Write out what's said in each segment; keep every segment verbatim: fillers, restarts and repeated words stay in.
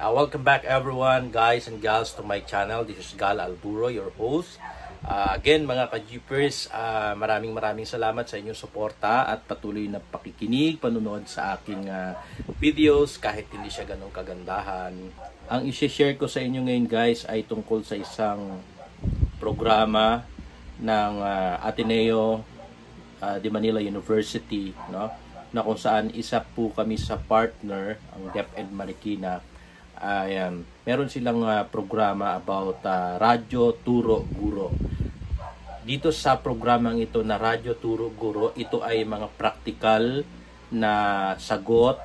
Uh, welcome back everyone, guys and gals, to my channel. This is Gal Alburo, your host. Uh, again mga ka-Jeepers, uh, maraming maraming salamat sa inyong suporta at patuloy na pakikinig, panunood sa aking uh, videos kahit hindi siya ganong kagandahan. Ang i-share ko sa inyo ngayon, guys, ay tungkol sa isang programa ng uh, Ateneo uh, de Manila University, no? Na kung saan isa po kami sa partner, ang DepEd Marikina. Ay, um, meron silang uh, programa about uh, Radyo Turo Guro. Dito sa programang ito na Radyo Turo Guro, ito ay mga praktikal na sagot,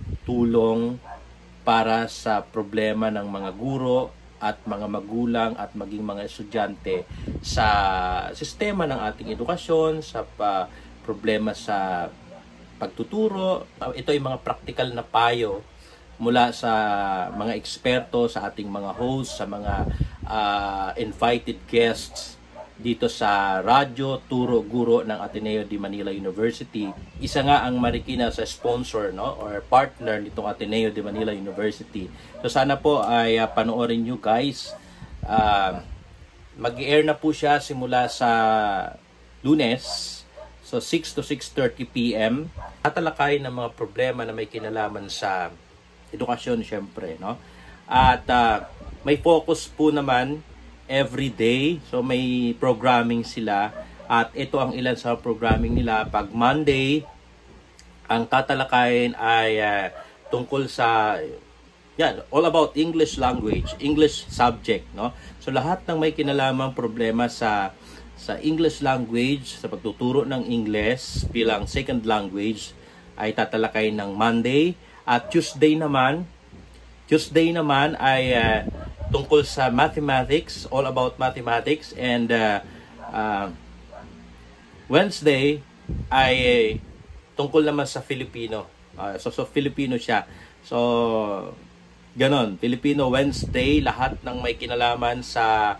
tulong para sa problema ng mga guro at mga magulang at maging mga estudyante sa sistema ng ating edukasyon, sa uh, problema sa pagtuturo. Ito ay mga praktikal na payo mula sa mga eksperto, sa ating mga hosts, sa mga uh, invited guests dito sa Radyo Turo Guro ng Ateneo de Manila University. Isa nga ang Marikina sa sponsor, no, or partner nitong Ateneo de Manila University. So sana po ay uh, panoorin nyo, guys. Uh, mag-air na po siya simula sa Lunes. So six to six thirty p m Tatalakay ng mga problema na may kinalaman sa edukasyon, syempre, no? At uh, may focus po naman every day. So may programming sila. At ito ang ilan sa programming nila. Pag Monday, ang tatalakayin ay uh, tungkol sa yan, all about English language, English subject, no? So lahat ng may kinalamang problema sa sa English language, sa pagtuturo ng English bilang second language ay tatalakay ng Monday. At Tuesday naman, Tuesday naman ay uh, tungkol sa mathematics, all about mathematics. And uh, uh, Wednesday ay uh, tungkol naman sa Filipino. Uh, so, so Filipino siya. So, ganon. Filipino Wednesday, lahat ng may kinalaman sa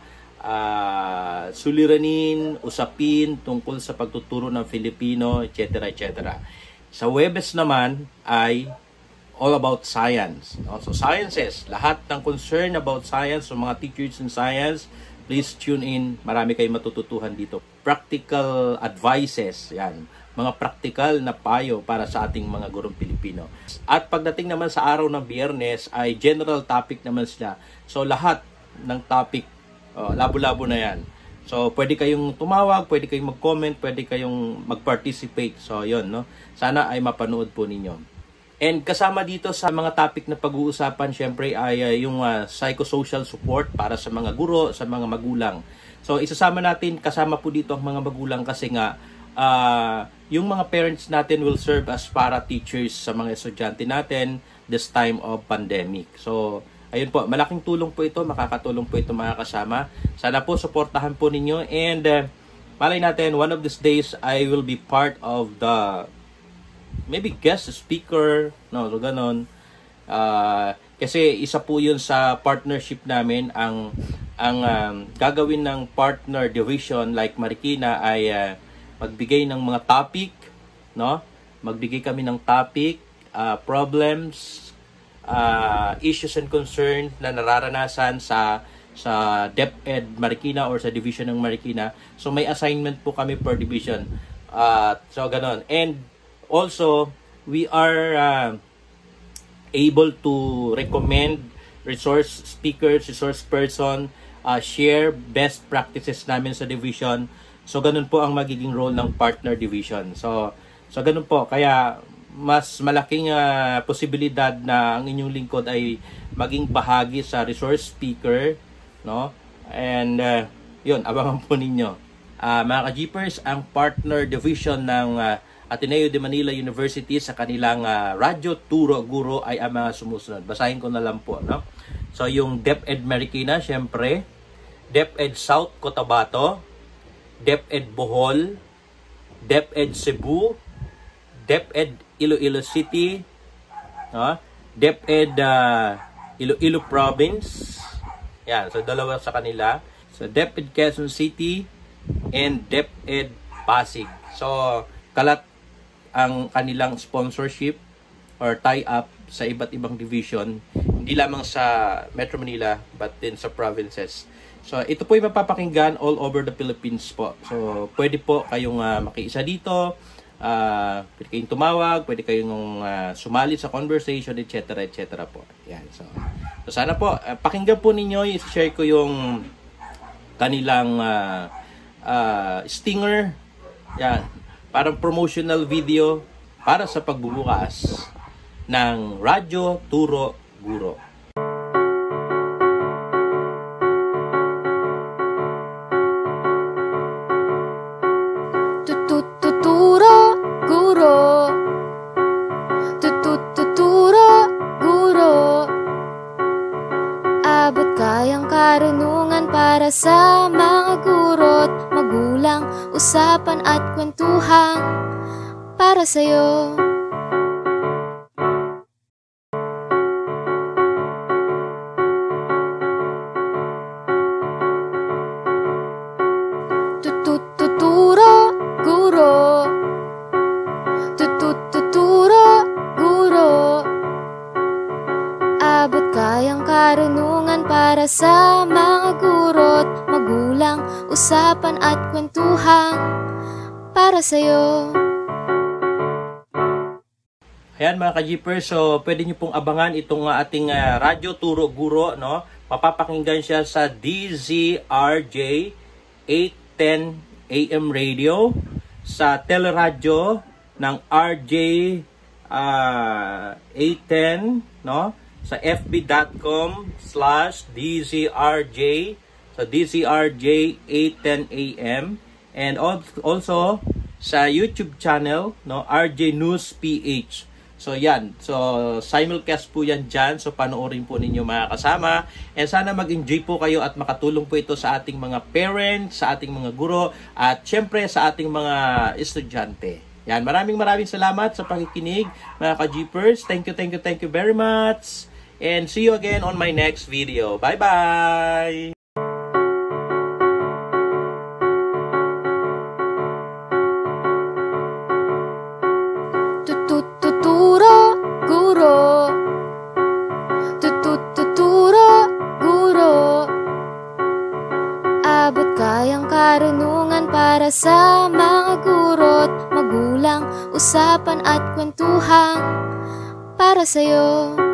uh, suliranin, usapin tungkol sa pagtuturo ng Filipino, et cetera et cetera. Sa Huwebes naman ay all about science. No? So sciences, lahat ng concern about science, so mga teachers in science, please tune in. Marami kayong matututuhan dito. Practical advices, yan. Mga practical na payo para sa ating mga gurong Pilipino. At pagdating naman sa araw ng Biyernes ay general topic naman sila. So lahat ng topic, oh, labo-labo na yan. So pwede kayong tumawag, pwede kayong mag-comment, pwede kayong mag-participate. So yun, no? Sana ay mapanood po ninyo. And kasama dito sa mga topic na pag-uusapan, syempre ay uh, yung uh, psychosocial support para sa mga guro, sa mga magulang. So isasama natin, kasama po dito ang mga magulang kasi nga uh, yung mga parents natin will serve as para teachers sa mga estudyante natin this time of pandemic. So ayun po, malaking tulong po ito, makakatulong po ito mga kasama. Sana po suportahan po ninyo, and uh, malay natin one of these days I will be part of the maybe guest speaker, no, so ganon. Uh, kasi isa po yun sa partnership namin. Ang ang um, gagawin ng partner division like Marikina ay uh, magbigay ng mga topic, no? Magbigay kami ng topic, uh, problems, uh, issues and concerns na nararanasan sa sa DepEd Marikina or sa division ng Marikina. So may assignment po kami per division. Uh, so ganon. And also, we are uh, able to recommend resource speakers, resource person, uh, share best practices namin sa division. So, ganun po ang magiging role ng partner division. So, so ganun po. Kaya, mas malaking uh, posibilidad na ang inyong lingkod ay maging bahagi sa resource speaker, no? And, uh, yun, abangan po ninyo. Uh, mga ka-Jeepers, ang partner division ng uh, Ateneo de Manila University sa kanilang uh, Radyo Turo Guro ay ang mga sumusunod. Basahin ko na lang po, no? So, yung DepEd Marikina, syempre, DepEd South Cotabato, DepEd Bohol, DepEd Cebu, DepEd Iloilo City, no? DepEd uh, Iloilo Province, yan, so dalawa sa kanila. So, DepEd Quezon City, and DepEd Pasig. So, kalat ang kanilang sponsorship or tie-up sa iba't ibang division, hindi lamang sa Metro Manila but din sa provinces. So ito po yung mapapakinggan all over the Philippines po. So pwede po kayong uh, makiisa dito, uh, pwede kayong tumawag, pwede kayong uh, sumali sa conversation, et cetera et cetera po. Yan. So, so sana po uh, pakinggan po ninyo, i-share ko yung kanilang uh, uh, stinger. Yan. Parang promotional video para sa pagbubukas ng Radyo Turo Guro. Tututuro Guro, tututuro Guro, abot kayang karunungan para sa mga guro't magulang, usapan at kwentuhan para sa'yo. Tututuro Guro, tututuro Guro, abot kayang karunungan para sa mga guro't magulang, usapan at kwentuhan para sa'yo. Ayan mga ka-Jeepers, so pwede nyo pong abangan itong uh, ating uh, Radyo Turo Guro, no? Mapapakinggan siya sa D Z R J eight ten A M radio, sa teleradyo ng R J uh, eight ten, no? Sa f b dot com slash D Z R J, so D Z R J eight ten A M, and also sa YouTube channel, no, R J News P H. So yan, so simulcast po yan dyan, so panoorin po ninyo mga kasama, and sana mag-enjoy po kayo at makatulong po ito sa ating mga parents, sa ating mga guro, at syempre sa ating mga estudyante. Yan, maraming maraming salamat sa pakikinig mga ka-Jeepers. Thank you, thank you, thank you very much, and see you again on my next video. Bye bye! Tututuro Guro, tututuro Guro, abot kayang karunungan para sa mga guro't magulang, usapan at kwentuhan para sa'yo.